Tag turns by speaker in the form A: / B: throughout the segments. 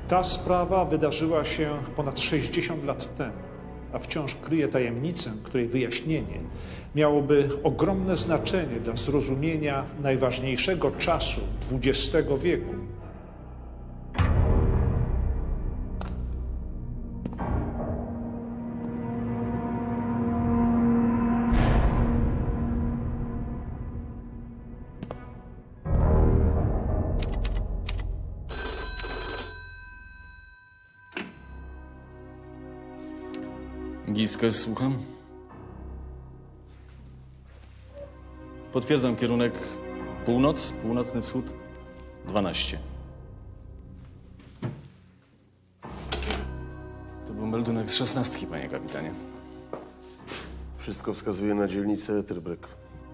A: Ta sprawa wydarzyła się ponad 60 lat temu, a wciąż kryje tajemnicę, której wyjaśnienie miałoby ogromne znaczenie dla zrozumienia najważniejszego czasu XX wieku.
B: Giskes, słucham. Potwierdzam kierunek północ, północny wschód 12. To był meldunek z 16, panie kapitanie.
C: Wszystko wskazuje na dzielnicę Etterbeek.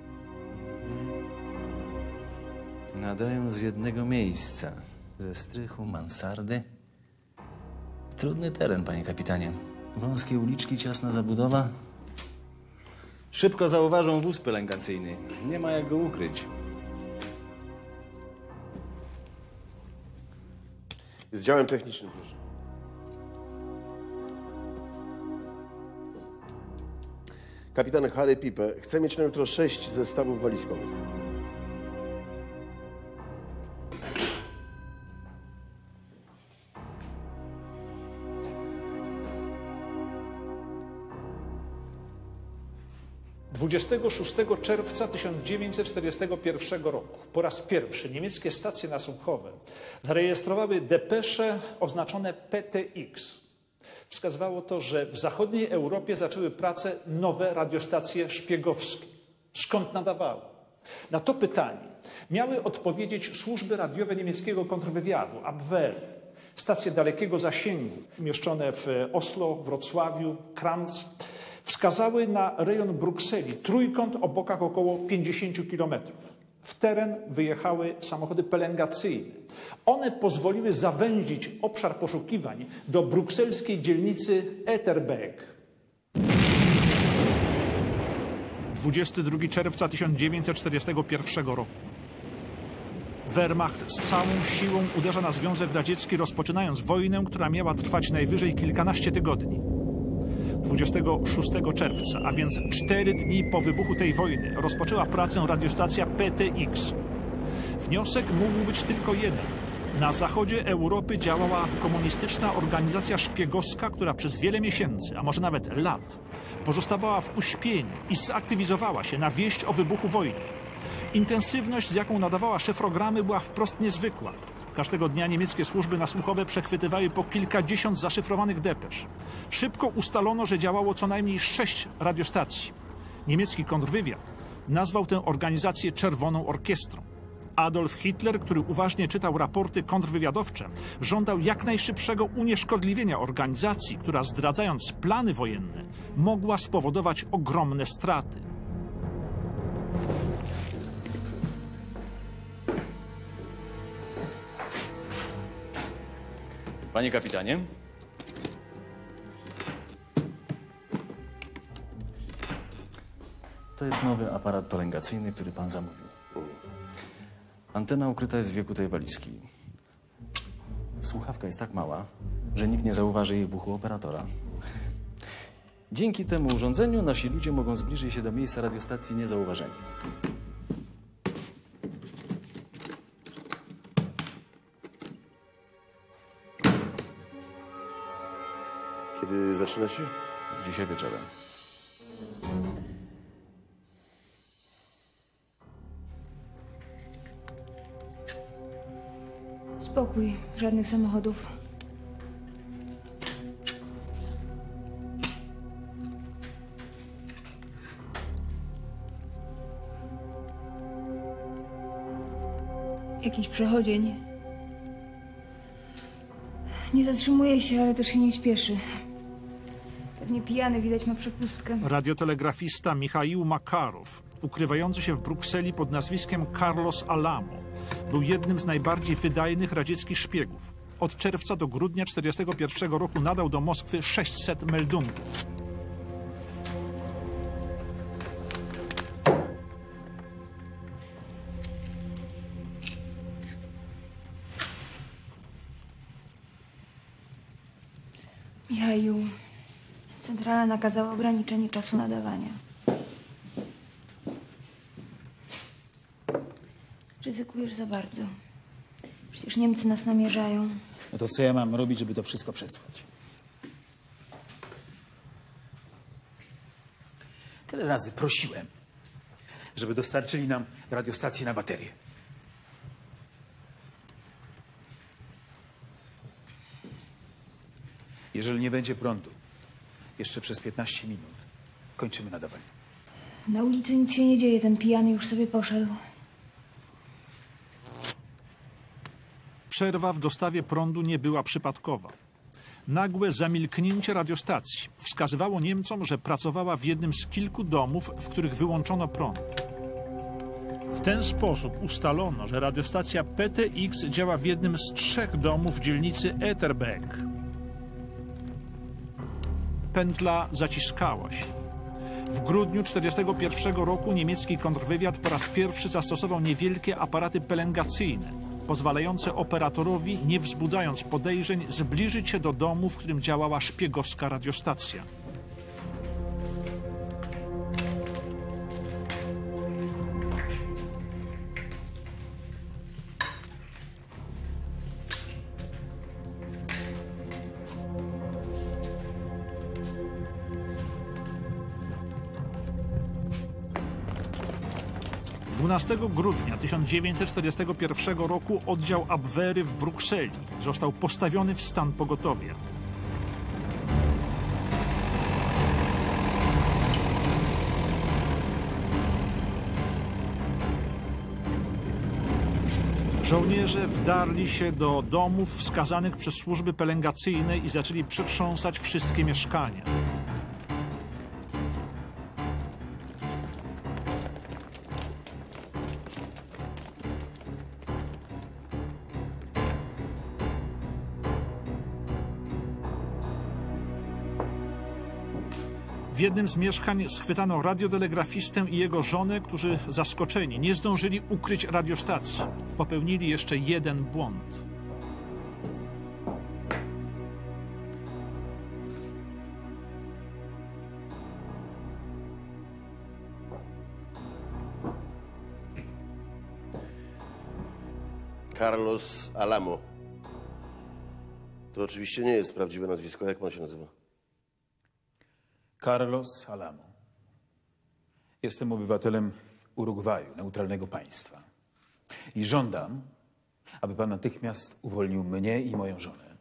D: Nadają z jednego miejsca. Ze strychu, mansardy. Trudny teren, panie kapitanie. Wąskie uliczki, ciasna zabudowa. Szybko zauważą wóz pielęgnacyjny. Nie ma jak go ukryć.
C: Z działem technicznym, proszę. Kapitan Harry Pipe chce mieć na jutro 6 zestawów walizkowych.
A: Dwudziestego 6 czerwca 1941 roku po raz pierwszy niemieckie stacje nasłuchowe zarejestrowały depesze oznaczone PTX. Wskazywało to, że w zachodniej Europie zaczęły pracę nowe radiostacje szpiegowskie. Skąd nadawały? Na to pytanie miały odpowiedzieć służby radiowe niemieckiego kontrwywiadu, Abwehr, stacje dalekiego zasięgu, umieszczone w Oslo, Wrocławiu, Kranz, wskazały na rejon Brukseli, trójkąt o bokach około 50 kilometrów. W teren wyjechały samochody pelengacyjne. One pozwoliły zawęzić obszar poszukiwań do brukselskiej dzielnicy Etterbeek. 22 czerwca 1941 roku. Wehrmacht z całą siłą uderza na Związek Radziecki, rozpoczynając wojnę, która miała trwać najwyżej kilkanaście tygodni. 26 czerwca, a więc 4 dni po wybuchu tej wojny, rozpoczęła pracę radiostacja PTX. Wniosek mógł być tylko jeden. Na zachodzie Europy działała komunistyczna organizacja szpiegowska, która przez wiele miesięcy, a może nawet lat, pozostawała w uśpieniu i zaktywizowała się na wieść o wybuchu wojny. Intensywność, z jaką nadawała szyfrogramy, była wprost niezwykła. Każdego dnia niemieckie służby nasłuchowe przechwytywały po kilkadziesiąt zaszyfrowanych depesz. Szybko ustalono, że działało co najmniej 6 radiostacji. Niemiecki kontrwywiad nazwał tę organizację Czerwoną Orkiestrą. Adolf Hitler, który uważnie czytał raporty kontrwywiadowcze, żądał jak najszybszego unieszkodliwienia organizacji, która, zdradzając plany wojenne, mogła spowodować ogromne straty.
B: Panie kapitanie.
D: To jest nowy aparat pielęgnacyjny, który pan zamówił. Antena ukryta jest w wieku tej walizki. Słuchawka jest tak mała, że nikt nie zauważy jej buchu operatora. Dzięki temu urządzeniu nasi ludzie mogą zbliżyć się do miejsca radiostacji niezauważeni.
C: Kiedy zaczynacie?
D: Dzisiaj wieczorem.
E: Spokój, żadnych samochodów. Jakiś przechodzień. Nie zatrzymuje się, ale też się nie śpieszy. Pewnie pijany, widać, ma przepustkę.
A: Radiotelegrafista Michaił Makarow, ukrywający się w Brukseli pod nazwiskiem Carlos Alamo, był jednym z najbardziej wydajnych radzieckich szpiegów. Od czerwca do grudnia 1941 roku nadał do Moskwy 600 meldunków.
E: Michaju. Centrala nakazała ograniczenie czasu nadawania. Ryzykujesz za bardzo. Przecież Niemcy nas namierzają.
F: No to co ja mam robić, żeby to wszystko przesłać? Tyle razy prosiłem, żeby dostarczyli nam radiostację na baterię. Jeżeli nie będzie prądu, jeszcze przez 15 minut kończymy nadawanie.
E: Na ulicy nic się nie dzieje, ten pijany już sobie poszedł.
A: Przerwa w dostawie prądu nie była przypadkowa. Nagłe zamilknięcie radiostacji wskazywało Niemcom, że pracowała w jednym z kilku domów, w których wyłączono prąd. W ten sposób ustalono, że radiostacja PTX działa w jednym z 3 domów w dzielnicy Etterbeek. Pętla zaciskała się. W grudniu 1941 roku niemiecki kontrwywiad po raz pierwszy zastosował niewielkie aparaty pelengacyjne, pozwalające operatorowi, nie wzbudzając podejrzeń, zbliżyć się do domu, w którym działała szpiegowska radiostacja. - 12 grudnia 1941 roku oddział Abwehry w Brukseli został postawiony w stan pogotowia. Żołnierze wdarli się do domów wskazanych przez służby pelengacyjne i zaczęli przetrząsać wszystkie mieszkania. W jednym z mieszkań schwytano radiotelegrafistę i jego żonę, którzy zaskoczeni nie zdążyli ukryć radiostacji. Popełnili jeszcze jeden błąd.
C: Carlos Alamo. To oczywiście nie jest prawdziwe nazwisko. Jak pan się nazywa?
F: Carlos Alamo. Jestem obywatelem Urugwaju, neutralnego państwa. I żądam, aby pan natychmiast uwolnił mnie i moją żonę.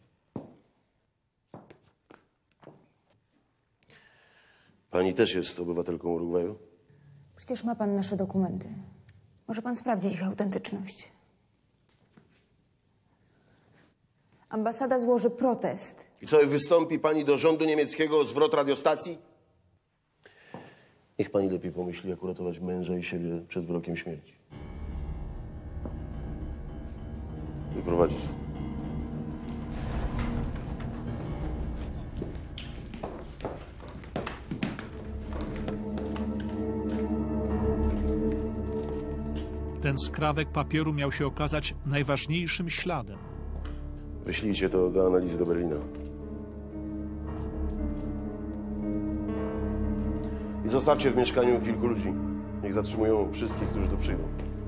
C: Pani też jest obywatelką Urugwaju?
E: Przecież ma pan nasze dokumenty. Może pan sprawdzić ich autentyczność. Ambasada złoży protest.
C: I co, wystąpi pani do rządu niemieckiego o zwrot radiostacji? Niech pani lepiej pomyśli, jak uratować męża i siebie przed wyrokiem śmierci. Wyprowadzić.
A: Ten skrawek papieru miał się okazać najważniejszym śladem.
C: Wyślijcie to do analizy do Berlina. I zostawcie w mieszkaniu kilku ludzi. Niech zatrzymują wszystkich, którzy tu przyjdą.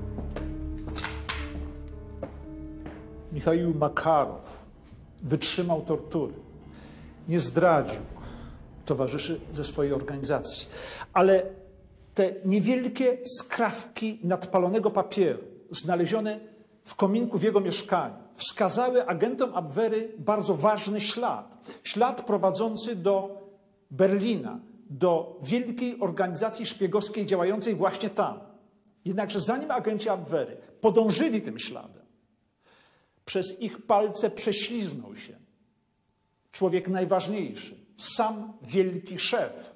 A: Michaił Makarow wytrzymał tortury. Nie zdradził towarzyszy ze swojej organizacji. Ale te niewielkie skrawki nadpalonego papieru znalezione w kominku w jego mieszkaniu wskazały agentom Abwehry bardzo ważny ślad. Ślad prowadzący do Berlina, do wielkiej organizacji szpiegowskiej działającej właśnie tam. Jednakże zanim agenci Abwehry podążyli tym śladem, przez ich palce prześliznął się człowiek najważniejszy, sam wielki szef.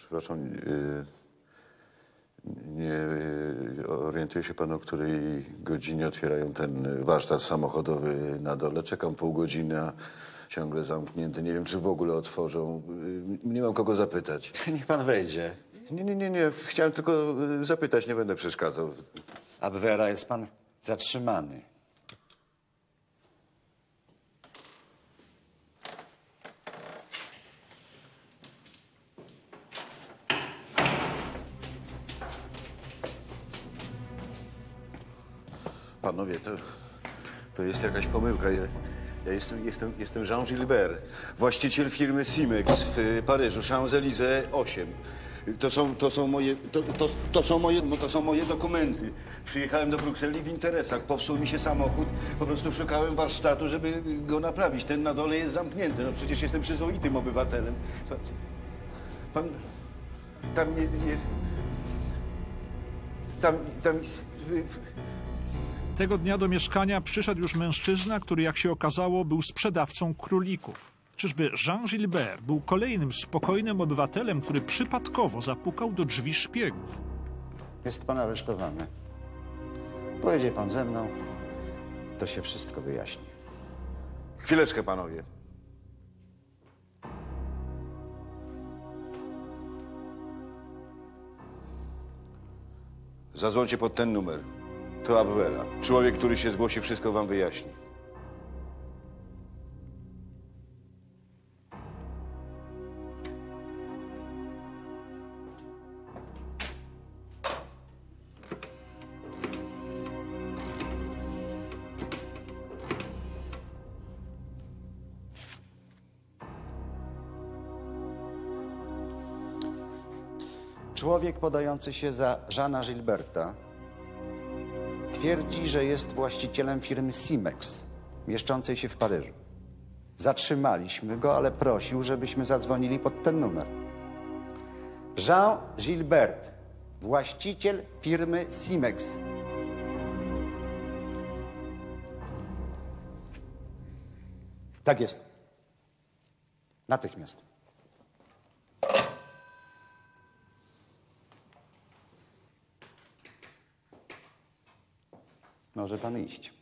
G: Przepraszam, nie orientuje się pan, o której godzinie otwierają ten warsztat samochodowy na dole. Czekam pół godziny, a ciągle zamknięty. Nie wiem, czy w ogóle otworzą. Nie mam kogo zapytać.
H: Niech pan wejdzie.
G: Nie. Chciałem tylko zapytać, nie będę przeszkadzał.
H: Abwehra, jest pan zatrzymany.
G: Panowie, to jest jakaś pomyłka. Ja jestem Jean Gilbert, właściciel firmy Simex w Paryżu, Champs-Élysées 8. To są moje dokumenty. Przyjechałem do Brukseli w interesach. Popsuł mi się samochód. Po prostu szukałem warsztatu, żeby go naprawić. Ten na dole jest zamknięty. No przecież jestem przyzwoitym obywatelem. Pan tam nie tam
A: Tego dnia do mieszkania przyszedł już mężczyzna, który, jak się okazało, był sprzedawcą królików. Czyżby Jean Gilbert był kolejnym spokojnym obywatelem, który przypadkowo zapukał do drzwi szpiegów?
H: Jest pan aresztowany. Pojedzie pan ze mną, to się wszystko wyjaśni.
G: Chwileczkę, panowie. Zadzwońcie pod ten numer. To Abwehra. Człowiek, który się zgłosi, wszystko wam wyjaśni.
H: Człowiek podający się za Jeana Gilberta twierdzi, że jest właścicielem firmy Simex, mieszczącej się w Paryżu. Zatrzymaliśmy go, ale prosił, żebyśmy zadzwonili pod ten numer. Jean Gilbert, właściciel firmy Simex. Tak jest. Natychmiast. Może pan iść.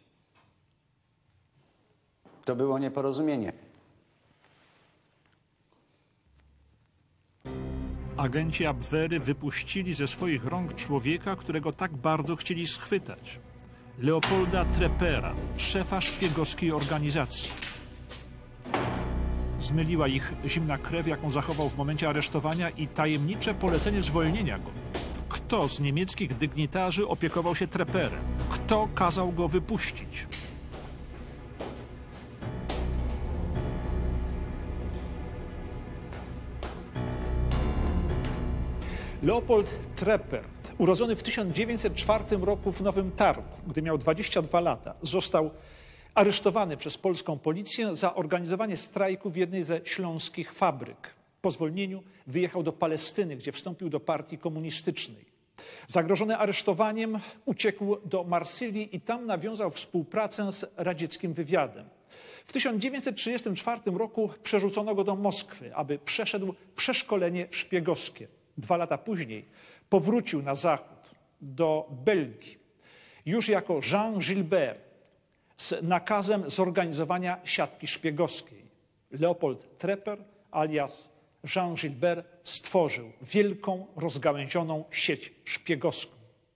H: To było nieporozumienie.
A: Agenci Abwehry wypuścili ze swoich rąk człowieka, którego tak bardzo chcieli schwytać. Leopolda Treppera, szefa szpiegowskiej organizacji. Zmyliła ich zimna krew, jaką zachował w momencie aresztowania, i tajemnicze polecenie zwolnienia go. Kto z niemieckich dygnitarzy opiekował się Trepperem? Kto kazał go wypuścić? Leopold Trepper, urodzony w 1904 roku w Nowym Targu, gdy miał 22 lata, został aresztowany przez polską policję za organizowanie strajku w jednej ze śląskich fabryk. Po zwolnieniu wyjechał do Palestyny, gdzie wstąpił do partii komunistycznej. Zagrożony aresztowaniem uciekł do Marsylii i tam nawiązał współpracę z radzieckim wywiadem. W 1934 roku przerzucono go do Moskwy, aby przeszedł przeszkolenie szpiegowskie. 2 lata później powrócił na zachód, do Belgii, już jako Jean Gilbert, z nakazem zorganizowania siatki szpiegowskiej. Leopold Trepper alias Jean Gilbert stworzył wielką, rozgałęzioną sieć szpiegowską.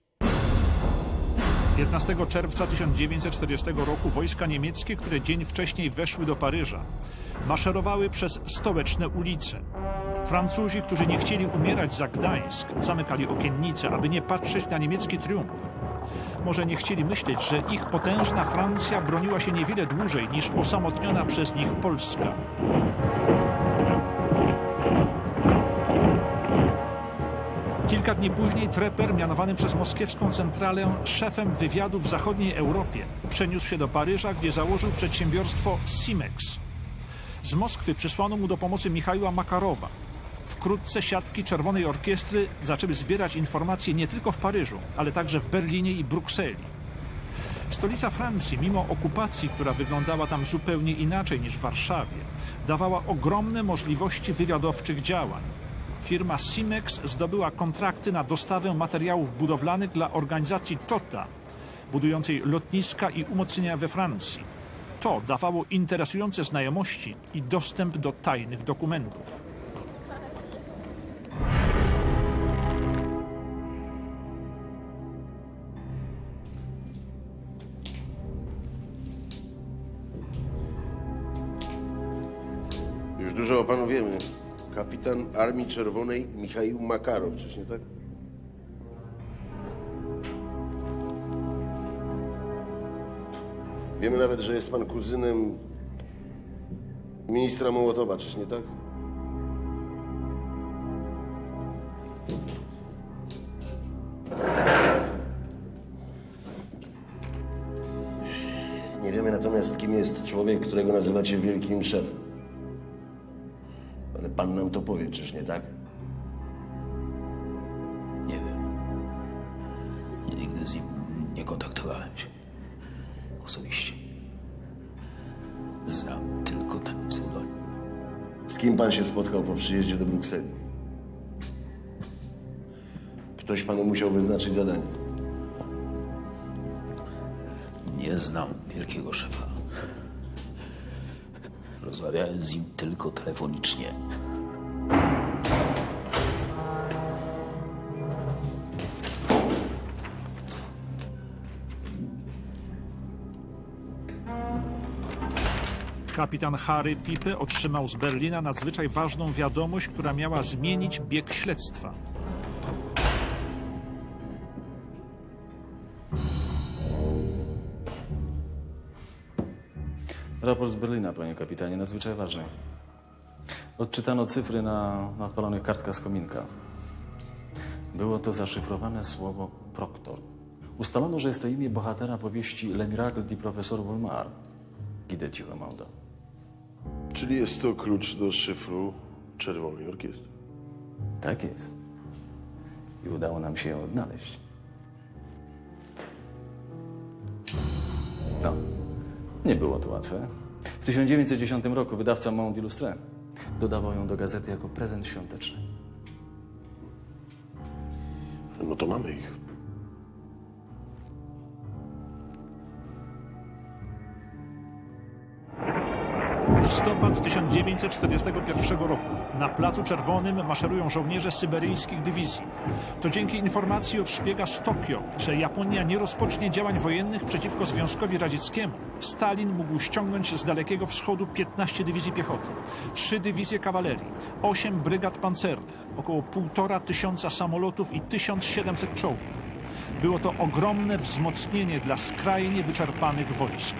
A: 15 czerwca 1940 roku wojska niemieckie, które dzień wcześniej weszły do Paryża, maszerowały przez stołeczne ulice. Francuzi, którzy nie chcieli umierać za Gdańsk, zamykali okiennice, aby nie patrzeć na niemiecki triumf. Może nie chcieli myśleć, że ich potężna Francja broniła się niewiele dłużej niż osamotniona przez nich Polska. Kilka dni później Trepper, mianowany przez moskiewską centralę szefem wywiadu w zachodniej Europie, przeniósł się do Paryża, gdzie założył przedsiębiorstwo Simex. Z Moskwy przysłano mu do pomocy Michaiła Makarowa. Wkrótce siatki Czerwonej Orkiestry zaczęły zbierać informacje nie tylko w Paryżu, ale także w Berlinie i Brukseli. Stolica Francji, mimo okupacji, która wyglądała tam zupełnie inaczej niż w Warszawie, dawała ogromne możliwości wywiadowczych działań. firma Simex zdobyła kontrakty na dostawę materiałów budowlanych dla organizacji TOTA, budującej lotniska i umocnienia we Francji. To dawało interesujące znajomości i dostęp do tajnych dokumentów.
C: Już dużo o panu wiemy. Kapitan Armii Czerwonej Michaił Makarow, czyż nie tak? Wiemy nawet, że jest pan kuzynem ministra Mołotowa, czyż nie tak? Nie wiemy natomiast, kim jest człowiek, którego nazywacie wielkim szefem. Ale pan nam to powie, czyż nie tak?
F: Nie wiem. Nigdy z nim nie kontaktowałem się. Osobiście. Znam tylko ten pseudonim.
C: Z kim pan się spotkał po przyjeździe do Brukseli? Ktoś panu musiał wyznaczyć zadanie.
F: Nie znam wielkiego szefa. Rozmawiałem z nim tylko telefonicznie.
A: Kapitan Harry Pipe otrzymał z Berlina nadzwyczaj ważną wiadomość, która miała zmienić bieg śledztwa.
D: Raport z Berlina, panie kapitanie, nadzwyczaj ważny. Odczytano cyfry na odpalonych kartkach z kominka. Było to zaszyfrowane słowo proktor. Ustalono, że jest to imię bohatera powieści Le Miracle du Professeur Volmar, Guy de Thurmauda.
C: Czyli jest to klucz do szyfru Czerwonej Orkiestry.
D: Tak jest. I udało nam się ją odnaleźć. No, nie było to łatwe. W 1910 roku wydawca Monde Illustré dodawał ją do gazety jako prezent świąteczny.
C: No to mamy ich.
A: Listopad 1941 roku. Na Placu Czerwonym maszerują żołnierze syberyjskich dywizji. To dzięki informacji od szpiega z Tokio, że Japonia nie rozpocznie działań wojennych przeciwko Związkowi Radzieckiemu, Stalin mógł ściągnąć z Dalekiego Wschodu 15 dywizji piechoty, 3 dywizje kawalerii, 8 brygad pancernych, około 1500 samolotów i 1700 czołgów. Było to ogromne wzmocnienie dla skrajnie wyczerpanych wojsk.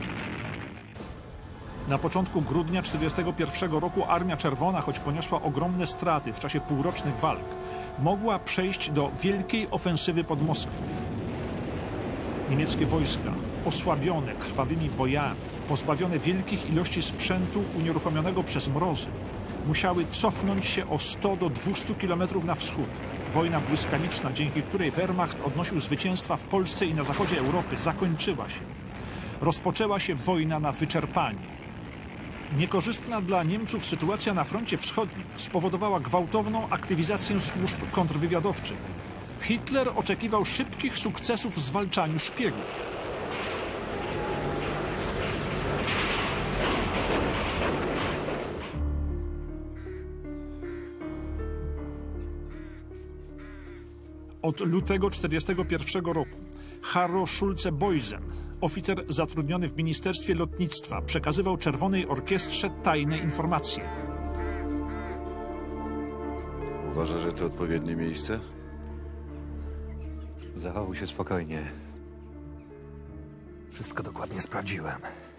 A: Na początku grudnia 1941 roku Armia Czerwona, choć poniosła ogromne straty w czasie półrocznych walk, mogła przejść do wielkiej ofensywy pod Moskwą. Niemieckie wojska, osłabione krwawymi bojami, pozbawione wielkich ilości sprzętu unieruchomionego przez mrozy, musiały cofnąć się o 100 do 200 kilometrów na wschód. Wojna błyskawiczna, dzięki której Wehrmacht odnosił zwycięstwa w Polsce i na zachodzie Europy, zakończyła się. Rozpoczęła się wojna na wyczerpanie. Niekorzystna dla Niemców sytuacja na froncie wschodnim spowodowała gwałtowną aktywizację służb kontrwywiadowczych. Hitler oczekiwał szybkich sukcesów w zwalczaniu szpiegów. Od lutego 1941 roku Harro Schulze-Boysen, oficer zatrudniony w Ministerstwie Lotnictwa, przekazywał Czerwonej Orkiestrze tajne informacje.
I: Uważa, że to odpowiednie miejsce?
J: Zachowuj się spokojnie. Wszystko dokładnie sprawdziłem.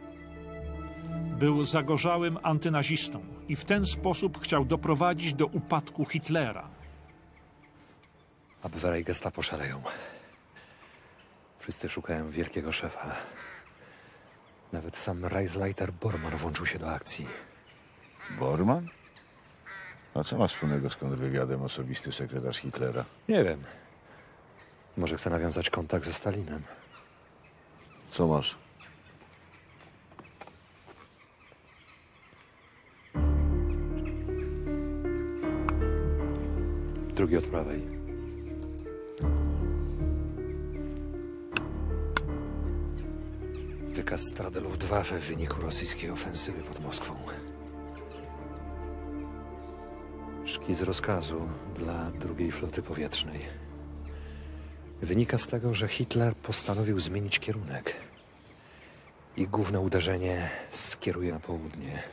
A: Był zagorzałym antynazistą i w ten sposób chciał doprowadzić do upadku Hitlera.
J: Abwehra i Gestapo szaleją. Wszyscy szukają wielkiego szefa. Nawet sam Reichsleiter Bormann włączył się do akcji.
I: Bormann? A co ma wspólnego z kontrwywiadem osobisty sekretarz Hitlera?
J: Nie wiem. Może chce nawiązać kontakt ze Stalinem.
I: Co masz?
J: drugi od prawej. Wykaz strat Luftwaffe w wyniku rosyjskiej ofensywy pod Moskwą. Szkic rozkazu dla drugiej floty powietrznej. Wynika z tego, że Hitler postanowił zmienić kierunek i główne uderzenie skieruje na południe.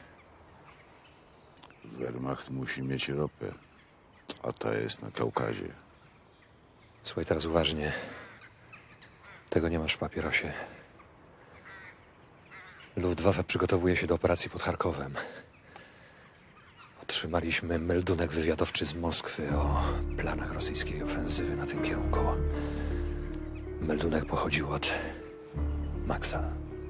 I: Wehrmacht musi mieć ropę, a ta jest na Kaukazie.
J: Słuchaj teraz uważnie. Tego nie masz w papierosie. Luftwaffe przygotowuje się do operacji pod Charkowem. Otrzymaliśmy meldunek wywiadowczy z Moskwy o planach rosyjskiej ofensywy na tym kierunku. Meldunek pochodził od Maxa.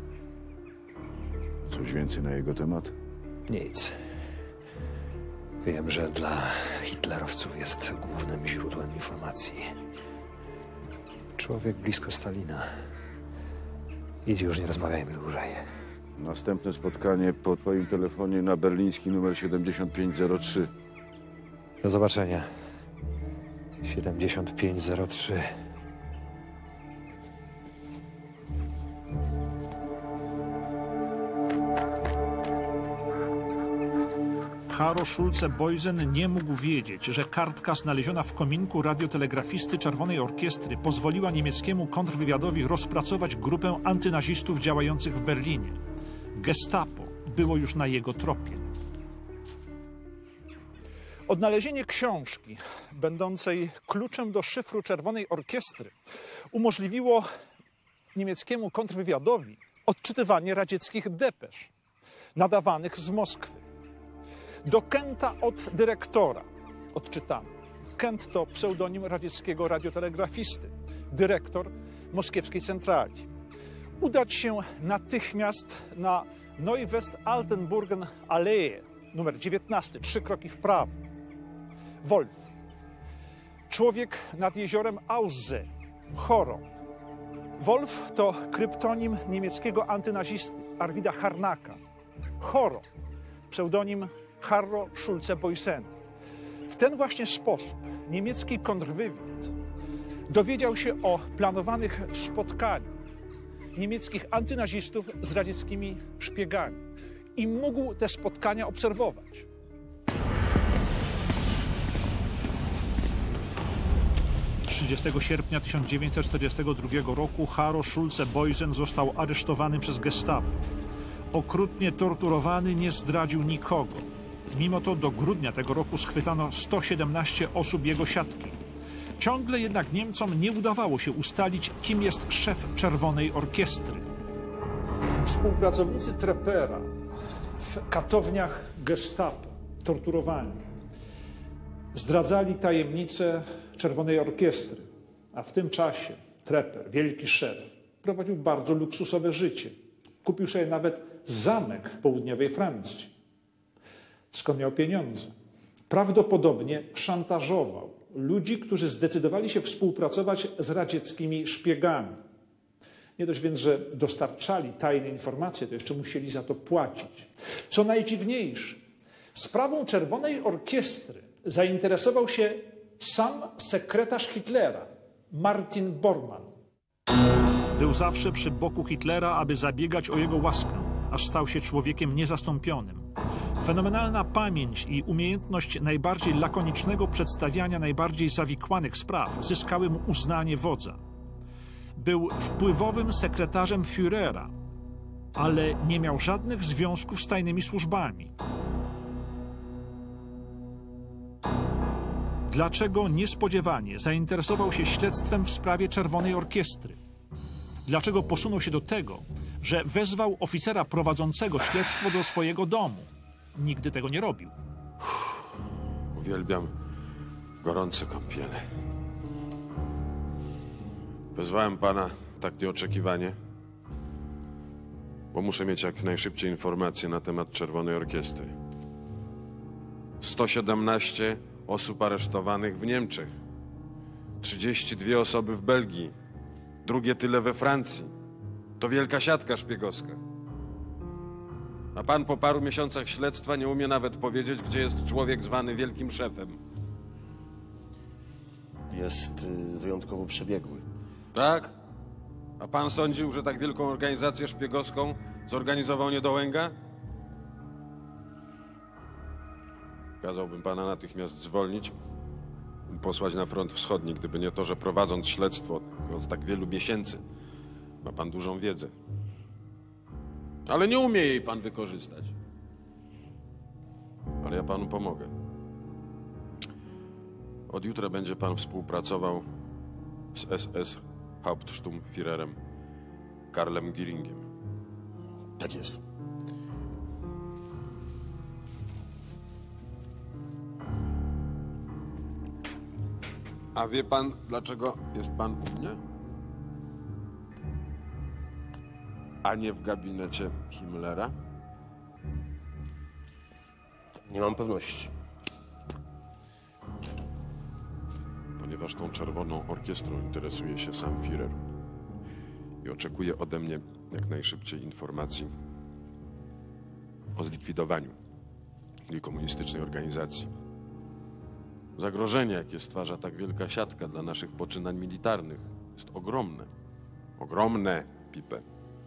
I: Coś więcej na jego temat?
J: Nic. Wiem, że dla hitlerowców jest głównym źródłem informacji. Człowiek blisko Stalina. Idź, już nie rozmawiajmy dłużej.
I: Następne spotkanie po twoim telefonie na berliński numer 7503.
J: Do zobaczenia. 7503.
A: Haro Schulze-Boysen nie mógł wiedzieć, że kartka znaleziona w kominku radiotelegrafisty Czerwonej Orkiestry pozwoliła niemieckiemu kontrwywiadowi rozpracować grupę antynazistów działających w Berlinie. Gestapo było już na jego tropie. Odnalezienie książki, będącej kluczem do szyfru Czerwonej Orkiestry, umożliwiło niemieckiemu kontrwywiadowi odczytywanie radzieckich depesz nadawanych z Moskwy. Do Kenta od dyrektora odczytano. Kent to pseudonim radzieckiego radiotelegrafisty, dyrektor moskiewskiej centrali. Udać się natychmiast na Neuwest-Altenburgen Allee, numer 19, 3 kroki w prawo. Wolf. Człowiek nad jeziorem Aussee, chorąg. Wolf to kryptonim niemieckiego antynazisty Arwida Harnaka. Chorąg, pseudonim Haro Schulze-Boysena. W ten właśnie sposób niemiecki kontrwywiad dowiedział się o planowanych spotkaniach niemieckich antynazistów z radzieckimi szpiegami i mógł te spotkania obserwować. ...30 sierpnia 1942 roku Haro Schulze-Boysen został aresztowany przez Gestapo. Okrutnie torturowany, nie zdradził nikogo. Mimo to do grudnia tego roku schwytano 117 osób jego siatki. Ciągle jednak Niemcom nie udawało się ustalić, kim jest szef Czerwonej Orkiestry. Współpracownicy Treppera w katowniach Gestapo, torturowani, zdradzali tajemnice Czerwonej Orkiestry, a w tym czasie Trepper, wielki szef, prowadził bardzo luksusowe życie. Kupił sobie nawet zamek w południowej Francji. Skąd miał pieniądze? Prawdopodobnie szantażował ludzi, którzy zdecydowali się współpracować z radzieckimi szpiegami. Nie dość więc, że dostarczali tajne informacje, to jeszcze musieli za to płacić. Co najdziwniejsze, sprawą Czerwonej Orkiestry zainteresował się sam sekretarz Hitlera, Martin Bormann. Był zawsze przy boku Hitlera, aby zabiegać o jego łaskę, aż stał się człowiekiem niezastąpionym. Fenomenalna pamięć i umiejętność najbardziej lakonicznego przedstawiania najbardziej zawikłanych spraw zyskały mu uznanie wodza. Był wpływowym sekretarzem Führera, ale nie miał żadnych związków z tajnymi służbami. Dlaczego niespodziewanie zainteresował się śledztwem w sprawie Czerwonej Orkiestry? Dlaczego posunął się do tego, że wezwał oficera prowadzącego śledztwo do swojego domu? Nigdy tego nie robił.
K: Uwielbiam gorące kąpiele. Wezwałem pana tak nieoczekiwanie, bo muszę mieć jak najszybciej informacje na temat Czerwonej Orkiestry. 117 osób aresztowanych w Niemczech, 32 osoby w Belgii, drugie tyle we Francji. To wielka siatka szpiegowska. A pan po paru miesiącach śledztwa nie umie nawet powiedzieć, gdzie jest człowiek zwany wielkim szefem.
C: jest wyjątkowo przebiegły.
K: Tak? A pan sądził, że tak wielką organizację szpiegowską zorganizował Niedołęga? Kazałbym pana natychmiast zwolnić i posłać na front wschodni, gdyby nie to, że prowadząc śledztwo od tak wielu miesięcy ma pan dużą wiedzę. Ale nie umie jej pan wykorzystać. Ale ja panu pomogę. Od jutra będzie pan współpracował z SS Hauptsturmführerem Karlem Göringiem.
C: Tak jest.
K: A wie pan, dlaczego jest pan u mnie? A nie w gabinecie Himmlera?
C: Nie mam pewności.
K: Ponieważ tą czerwoną orkiestrą interesuje się sam Führer i oczekuje ode mnie jak najszybciej informacji o zlikwidowaniu tej komunistycznej organizacji. Zagrożenie, jakie stwarza tak wielka siatka dla naszych poczynań militarnych, jest ogromne. Ogromne, Pipe.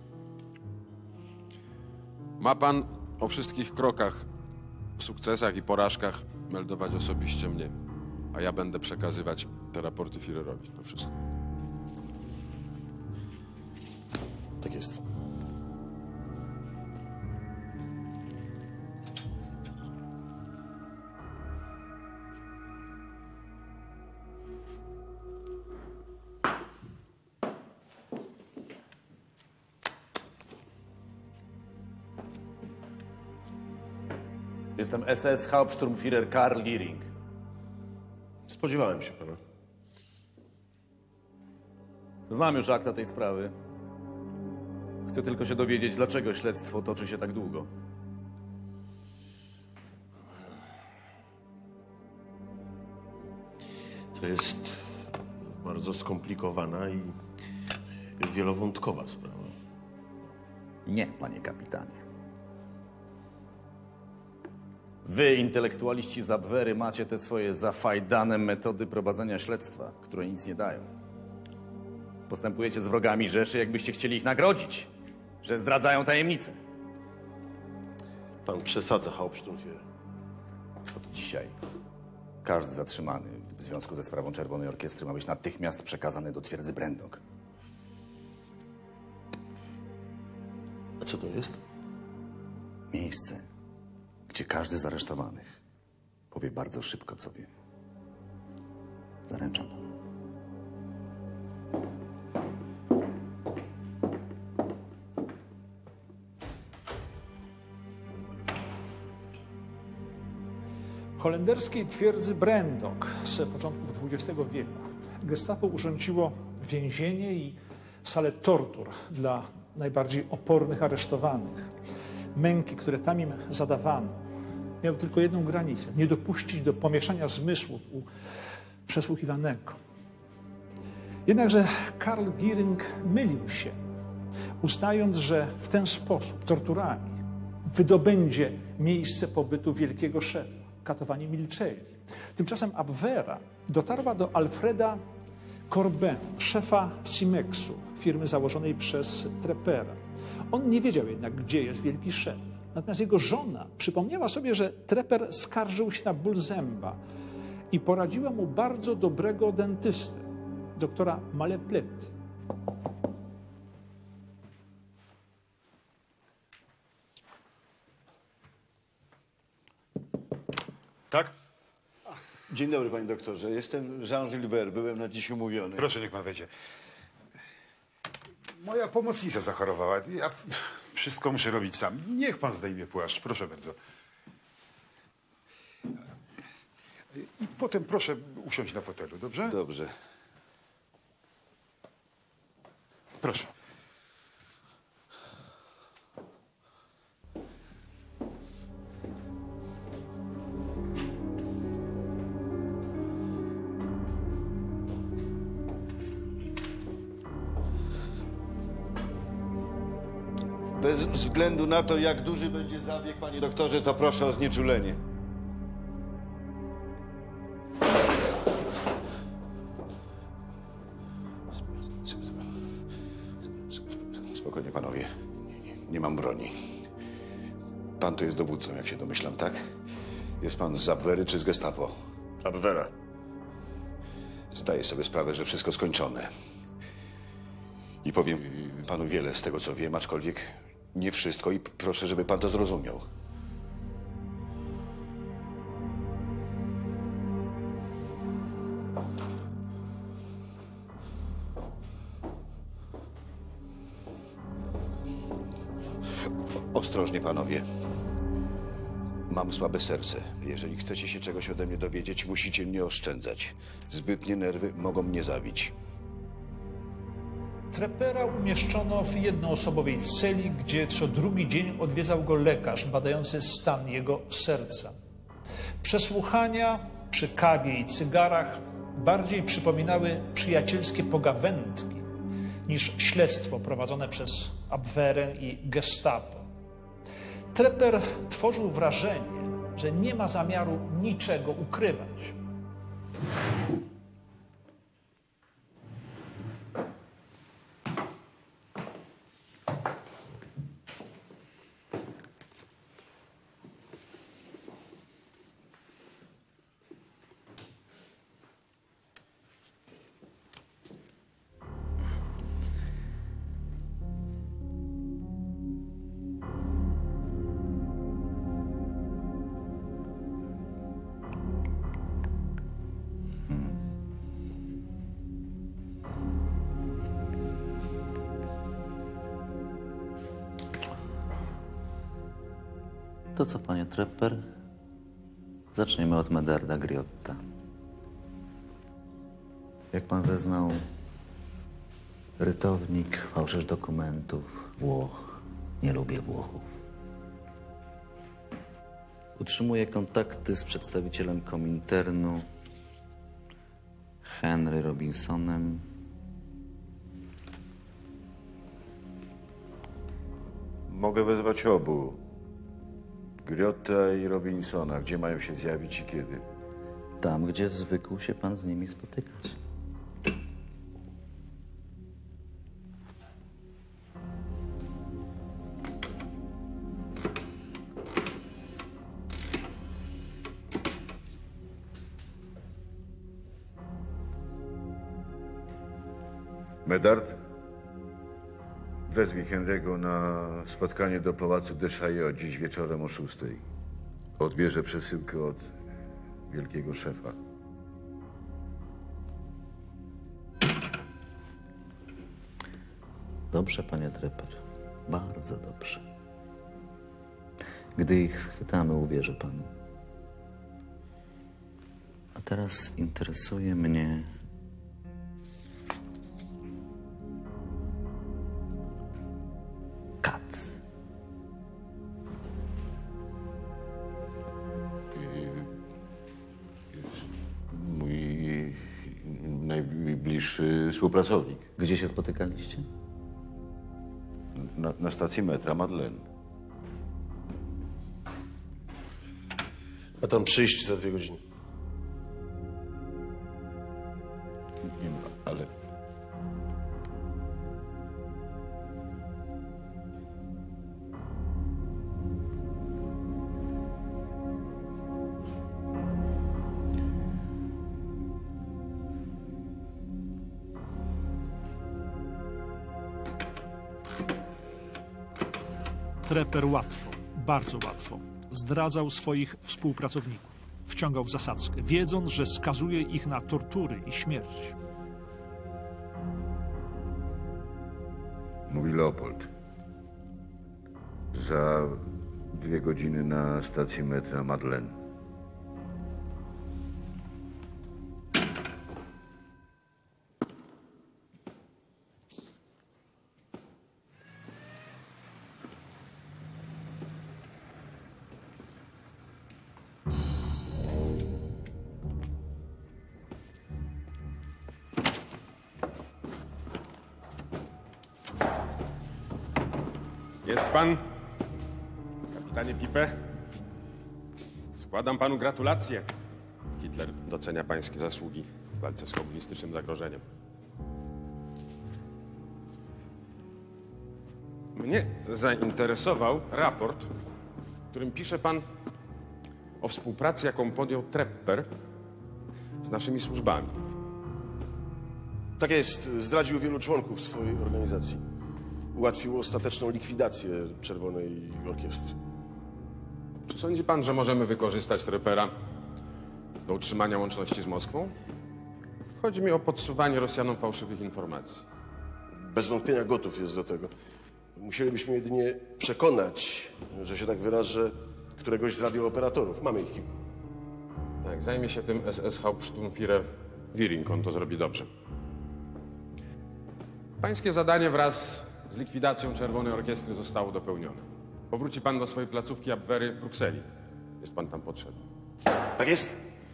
K: Ma pan o wszystkich krokach, sukcesach i porażkach meldować osobiście mnie, a ja będę przekazywać te raporty Führerowi. To wszystko.
C: Tak jest.
L: Jestem SS Hauptsturmführer Karl Göring.
C: Spodziewałem się pana.
L: Znam już akta tej sprawy. Chcę tylko się dowiedzieć, dlaczego śledztwo toczy się tak długo.
C: To jest bardzo skomplikowana i wielowątkowa sprawa.
L: Nie, panie kapitanie. Wy, intelektualiści z Abwehry, macie te swoje zafajdane metody prowadzenia śledztwa, które nic nie dają. Postępujecie z wrogami Rzeszy, jakbyście chcieli ich nagrodzić, że zdradzają tajemnice.
C: Pan przesadza, Hauptsturmführer.
L: Od dzisiaj każdy zatrzymany w związku ze sprawą Czerwonej Orkiestry ma być natychmiast przekazany do twierdzy Brendok.
C: A co to jest?
L: Miejsce, gdzie każdy z aresztowanych powie bardzo szybko, co wie. Zaręczam panu.
A: W holenderskiej twierdzy Brendok z początków XX wieku gestapo urządziło więzienie i salę tortur dla najbardziej opornych aresztowanych. Męki, które tam im zadawano, miały tylko jedną granicę: nie dopuścić do pomieszania zmysłów u przesłuchiwanego. Jednakże Karl Göring mylił się, uznając, że w ten sposób, torturami, wydobędzie miejsce pobytu wielkiego szefa. Katowani milczeli. Tymczasem Abwehra dotarła do Alfreda Corbena, szefa Simexu, firmy założonej przez Trepera. On nie wiedział jednak, gdzie jest wielki szef. Natomiast jego żona przypomniała sobie, że Treper skarżył się na ból zęba i poradziła mu bardzo dobrego dentystę, doktora Malepletti.
G: Tak? Dzień dobry, panie doktorze. Jestem Jean Gilbert. Byłem na dziś umówiony.
M: Proszę, niech pan wejdzie. Moja pomocnica zachorowała. Ja wszystko muszę robić sam. Niech pan zdejmie płaszcz. Proszę bardzo. I potem proszę usiąść na fotelu, dobrze?
G: Dobrze.
M: Proszę.
G: Bez względu na to, jak duży będzie zabieg, panie doktorze, to proszę o znieczulenie. Nie mam broni. Pan tu jest dowódcą, jak się domyślam, tak? Jest pan z Abwehry czy z Gestapo?
C: Abwehra.
G: Zdaję sobie sprawę, że wszystko skończone. I powiem panu wiele z tego, co wiem, aczkolwiek nie wszystko i proszę, żeby pan to zrozumiał. Ostrożnie, panowie. Mam słabe serce. Jeżeli chcecie się czegoś ode mnie dowiedzieć, musicie mnie oszczędzać. Zbytnie nerwy mogą mnie zabić.
A: Treppera umieszczono w jednoosobowej celi, gdzie co drugi dzień odwiedzał go lekarz badający stan jego serca. Przesłuchania przy kawie i cygarach bardziej przypominały przyjacielskie pogawędki niż śledztwo prowadzone przez Abwehrę i Gestapo. Trepper tworzył wrażenie, że nie ma zamiaru niczego ukrywać.
D: To co, panie Trepper? Zaczniemy od Medarda Griotta. Jak pan zeznał, rytownik, fałszerz dokumentów, Włoch. Nie lubię Włochów. Utrzymuje kontakty z przedstawicielem Kominternu, Henry Robinsonem.
C: Mogę wezwać obu. Griotta i Robinsona. Gdzie mają się zjawić i kiedy?
D: Tam, gdzie zwykł się pan z nimi spotykać.
C: Medard? Wezwij Henry'ego na spotkanie do pałacu de Chaillot dziś wieczorem o 6. Odbierze przesyłkę od wielkiego szefa.
D: Dobrze, panie Trepper. Bardzo dobrze. Gdy ich schwytamy, uwierzy pan. A teraz interesuje mnie... Katz.
C: Mój najbliższy współpracownik.
D: Gdzie się spotykaliście?
C: Na stacji metra Madeleine.
N: Ma tam przyjść za 2 godziny.
C: Nie, ale...
A: Trepper łatwo, bardzo łatwo zdradzał swoich współpracowników. Wciągał w zasadzkę, wiedząc, że skazuje ich na tortury i śmierć.
C: Mówi Leopold. Za 2 godziny na stacji metra Madeleine.
K: Jest pan? Kapitanie Pipe? Składam panu gratulacje. Hitler docenia pańskie zasługi w walce z komunistycznym zagrożeniem. Mnie zainteresował raport, w którym pisze pan o współpracy, jaką podjął Trepper z naszymi służbami.
N: Tak jest. Zdradził wielu członków swojej organizacji. Ułatwił ostateczną likwidację Czerwonej Orkiestry.
K: Czy sądzi pan, że możemy wykorzystać Treppera do utrzymania łączności z Moskwą? Chodzi mi o podsuwanie Rosjanom fałszywych informacji.
N: Bez wątpienia gotów jest do tego. Musielibyśmy jedynie przekonać, że się tak wyrażę, któregoś z radiooperatorów. Mamy ich kilku.
K: Tak, zajmie się tym SS Hauptsturmführer Wiering, on to zrobi dobrze. Pańskie zadanie wraz z likwidacją Czerwonej Orkiestry zostało dopełnione. Powróci pan do swojej placówki Abwehry w Brukseli. Jest pan tam potrzebny.
N: Tak jest.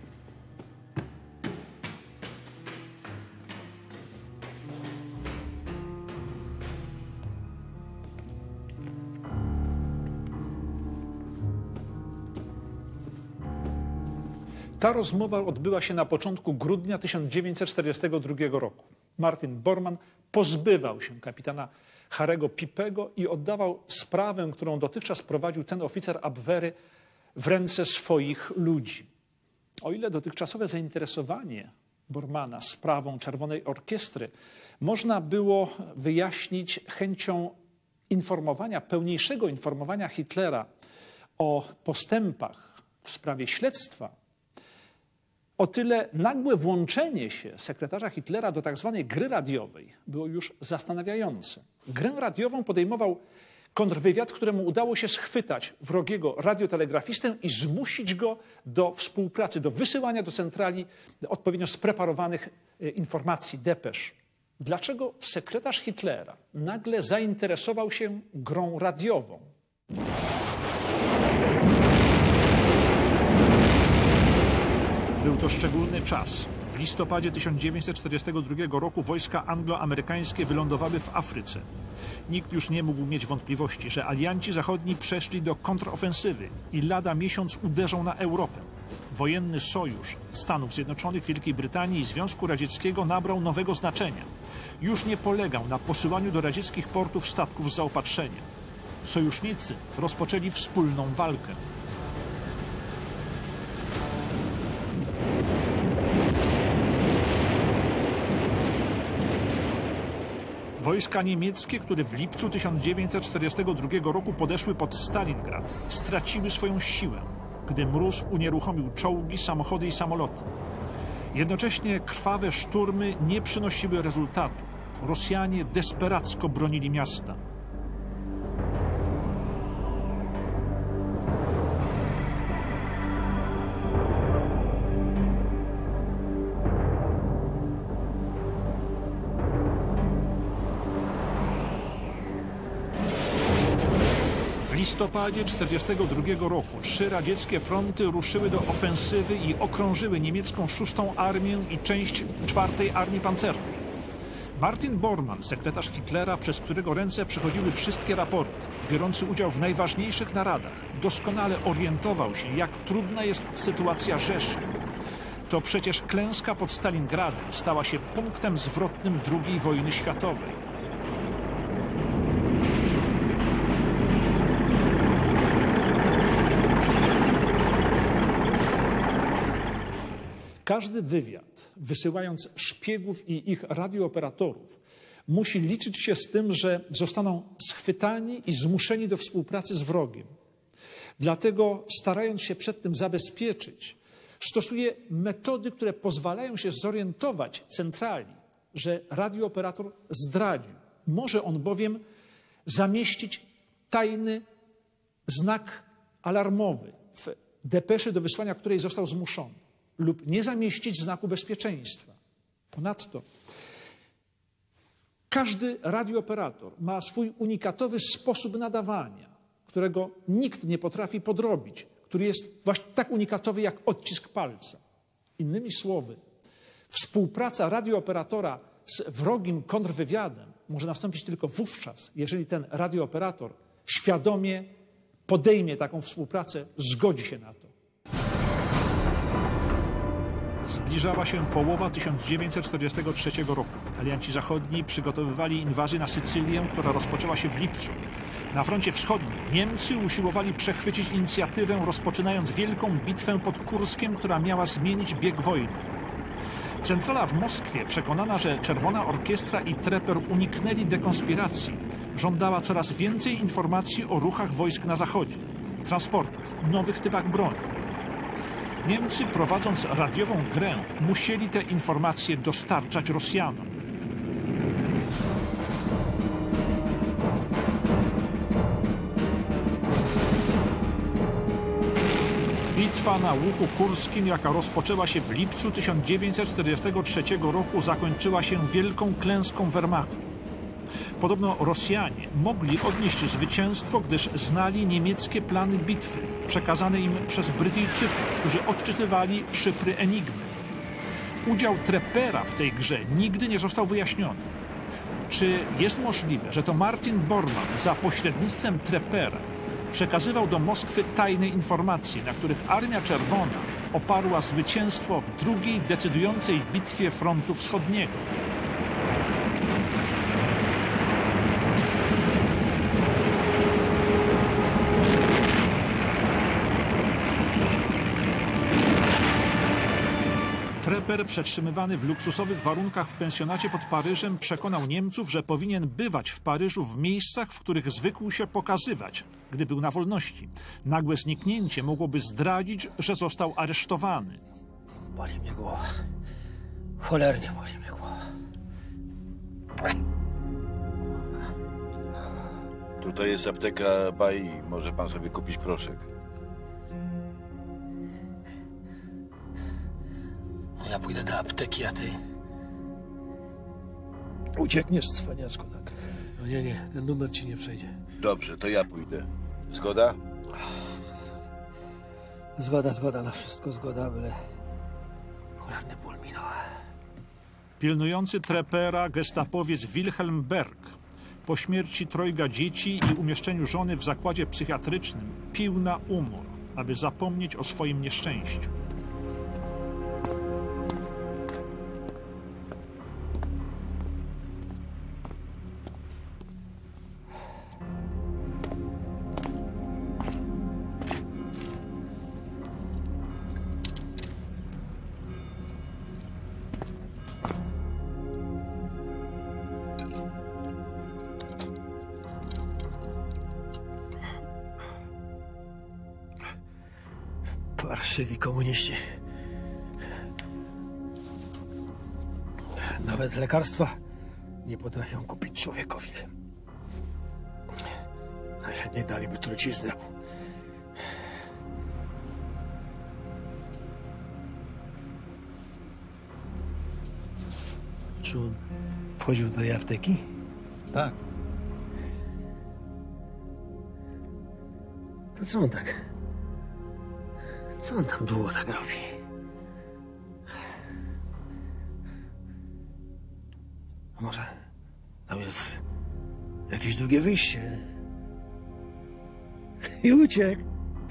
A: Ta rozmowa odbyła się na początku grudnia 1942 roku. Martin Bormann pozbywał się kapitana Harry'ego Pipego i oddawał sprawę, którą dotychczas prowadził ten oficer Abwehry, w ręce swoich ludzi. O ile dotychczasowe zainteresowanie Bormana sprawą Czerwonej Orkiestry można było wyjaśnić chęcią informowania, pełniejszego informowania Hitlera o postępach w sprawie śledztwa, o tyle nagłe włączenie się sekretarza Hitlera do tak zwanej gry radiowej było już zastanawiające. Grę radiową podejmował kontrwywiad, któremu udało się schwytać wrogiego radiotelegrafistę i zmusić go do współpracy, do wysyłania do centrali odpowiednio spreparowanych informacji, depesz. Dlaczego sekretarz Hitlera nagle zainteresował się grą radiową? Był to szczególny czas. W listopadzie 1942 roku wojska angloamerykańskie wylądowały w Afryce. Nikt już nie mógł mieć wątpliwości, że alianci zachodni przeszli do kontrofensywy i lada miesiąc uderzą na Europę. Wojenny sojusz Stanów Zjednoczonych, Wielkiej Brytanii i Związku Radzieckiego nabrał nowego znaczenia. Już nie polegał na posyłaniu do radzieckich portów statków z zaopatrzeniem. Sojusznicy rozpoczęli wspólną walkę. Wojska niemieckie, które w lipcu 1942 roku podeszły pod Stalingrad, straciły swoją siłę, gdy mróz unieruchomił czołgi, samochody i samoloty. Jednocześnie krwawe szturmy nie przynosiły rezultatu. Rosjanie desperacko bronili miasta. W listopadzie 1942 roku 3 radzieckie fronty ruszyły do ofensywy i okrążyły niemiecką 6. Armię i część 4. Armii Pancernej. Martin Bormann, sekretarz Hitlera, przez którego ręce przechodziły wszystkie raporty, biorący udział w najważniejszych naradach, doskonale orientował się, jak trudna jest sytuacja Rzeszy. To przecież klęska pod Stalingradem stała się punktem zwrotnym II wojny światowej. Każdy wywiad, wysyłając szpiegów i ich radiooperatorów, musi liczyć się z tym, że zostaną schwytani i zmuszeni do współpracy z wrogiem. Dlatego, starając się przed tym zabezpieczyć, stosuje metody, które pozwalają się zorientować centrali, że radiooperator zdradził. Może on bowiem zamieścić tajny znak alarmowy w depeszy, do wysłania której został zmuszony, lub nie zamieścić znaku bezpieczeństwa. Ponadto każdy radiooperator ma swój unikatowy sposób nadawania, którego nikt nie potrafi podrobić, który jest właśnie tak unikatowy jak odcisk palca. Innymi słowy, współpraca radiooperatora z wrogim kontrwywiadem może nastąpić tylko wówczas, jeżeli ten radiooperator świadomie podejmie taką współpracę, zgodzi się na to. Zbliżała się połowa 1943 roku. Alianci zachodni przygotowywali inwazję na Sycylię, która rozpoczęła się w lipcu. Na froncie wschodnim Niemcy usiłowali przechwycić inicjatywę, rozpoczynając wielką bitwę pod Kurskiem, która miała zmienić bieg wojny. Centrala w Moskwie, przekonana, że Czerwona Orkiestra i Trepper uniknęli dekonspiracji, żądała coraz więcej informacji o ruchach wojsk na zachodzie, transportach, nowych typach broni. Niemcy, prowadząc radiową grę, musieli te informacje dostarczać Rosjanom. Bitwa na Łuku Kurskim, jaka rozpoczęła się w lipcu 1943 roku, zakończyła się wielką klęską Wehrmachtu. Podobno Rosjanie mogli odnieść zwycięstwo, gdyż znali niemieckie plany bitwy, przekazane im przez Brytyjczyków, którzy odczytywali szyfry Enigmy. Udział Treppera w tej grze nigdy nie został wyjaśniony. Czy jest możliwe, że to Martin Bormann za pośrednictwem Treppera przekazywał do Moskwy tajne informacje, na których Armia Czerwona oparła zwycięstwo w drugiej decydującej bitwie frontu wschodniego? Trepper, przetrzymywany w luksusowych warunkach w pensjonacie pod Paryżem, przekonał Niemców, że powinien bywać w Paryżu w miejscach, w których zwykł się pokazywać, gdy był na wolności. Nagłe zniknięcie mogłoby zdradzić, że został aresztowany.
O: Boli mnie głowa. Cholernie boli mnie głowa.
C: Tutaj jest apteka Bai. Może pan sobie kupić proszek.
O: Ja pójdę do apteki, a ty... Uciekniesz, cwaniaczku, tak? No nie, ten numer ci nie przejdzie.
C: Dobrze, to ja pójdę. Zgoda?
O: Zgoda, na wszystko zgoda, byle... Cholerny ból minął.
A: Pilnujący Treppera gestapowiec Wilhelm Berg po śmierci trojga dzieci i umieszczeniu żony w zakładzie psychiatrycznym pił na umór, aby zapomnieć o swoim nieszczęściu.
O: Parszywi komuniści. Nawet lekarstwa nie potrafią kupić człowiekowi. Nie daliby trucizny. Czy on wchodził do tej apteki?
D: Tak.
O: To co on tak? Co on tam długo tak robi? A może tam jest jakieś drugie wyjście? I uciekł.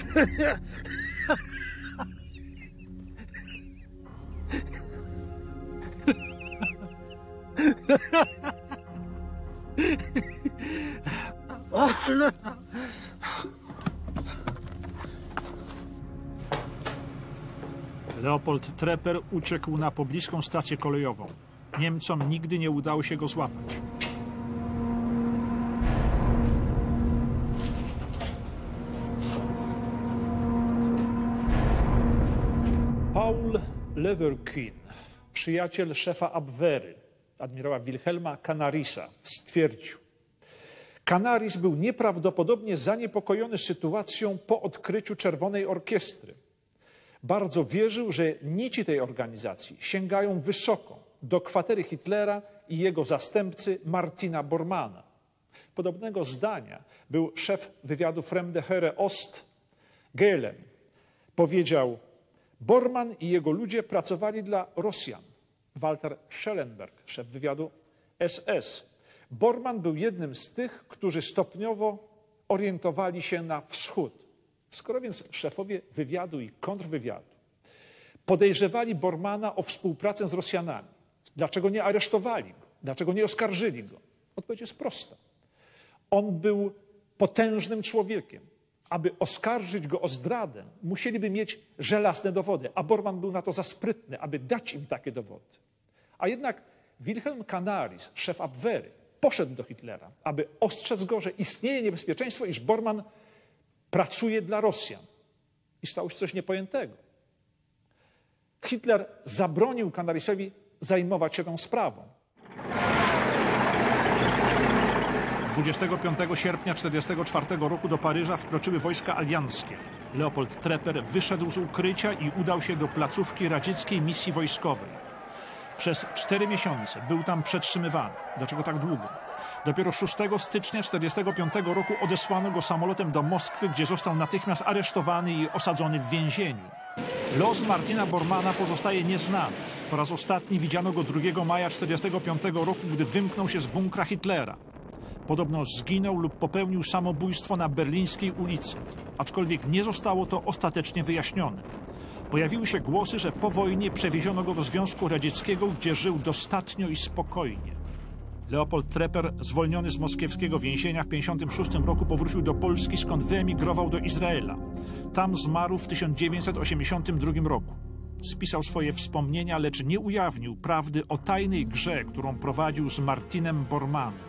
A: Leopold Trepper uciekł na pobliską stację kolejową. Niemcom nigdy nie udało się go złapać. Paul Leverkusen, przyjaciel szefa Abwehry, admirała Wilhelma Canarisa, stwierdził: Canaris był nieprawdopodobnie zaniepokojony sytuacją po odkryciu Czerwonej Orkiestry. Bardzo wierzył, że nici tej organizacji sięgają wysoko, do kwatery Hitlera i jego zastępcy Martina Bormanna. Podobnego zdania był szef wywiadu Fremde Heere Ost Gehlen. Powiedział: Bormann i jego ludzie pracowali dla Rosjan. Walter Schellenberg, szef wywiadu SS. Bormann był jednym z tych, którzy stopniowo orientowali się na wschód. Skoro więc szefowie wywiadu i kontrwywiadu podejrzewali Bormana o współpracę z Rosjanami. Dlaczego nie aresztowali go? Dlaczego nie oskarżyli go? Odpowiedź jest prosta. On był potężnym człowiekiem. Aby oskarżyć go o zdradę, musieliby mieć żelazne dowody, a Bormann był na to za sprytny, aby dać im takie dowody. A jednak Wilhelm Canaris, szef Abwehry, poszedł do Hitlera, aby ostrzec go, że istnieje niebezpieczeństwo, iż Bormann pracuje dla Rosjan. I stało się coś niepojętego. Hitler zabronił Canarisowi zajmować się tą sprawą. 25 sierpnia 1944 roku do Paryża wkroczyły wojska alianckie. Leopold Trepper wyszedł z ukrycia i udał się do placówki radzieckiej misji wojskowej. Przez 4 miesiące był tam przetrzymywany. Dlaczego tak długo? Dopiero 6 stycznia 1945 roku odesłano go samolotem do Moskwy, gdzie został natychmiast aresztowany i osadzony w więzieniu. Los Martina Bormana pozostaje nieznany. Po raz ostatni widziano go 2 maja 1945 roku, gdy wymknął się z bunkra Hitlera. Podobno zginął lub popełnił samobójstwo na berlińskiej ulicy, aczkolwiek nie zostało to ostatecznie wyjaśnione. Pojawiły się głosy, że po wojnie przewieziono go do Związku Radzieckiego, gdzie żył dostatnio i spokojnie. Leopold Trepper, zwolniony z moskiewskiego więzienia w 1956 roku, powrócił do Polski, skąd wyemigrował do Izraela. Tam zmarł w 1982 roku. Spisał swoje wspomnienia, lecz nie ujawnił prawdy o tajnej grze, którą prowadził z Martinem Bormanem.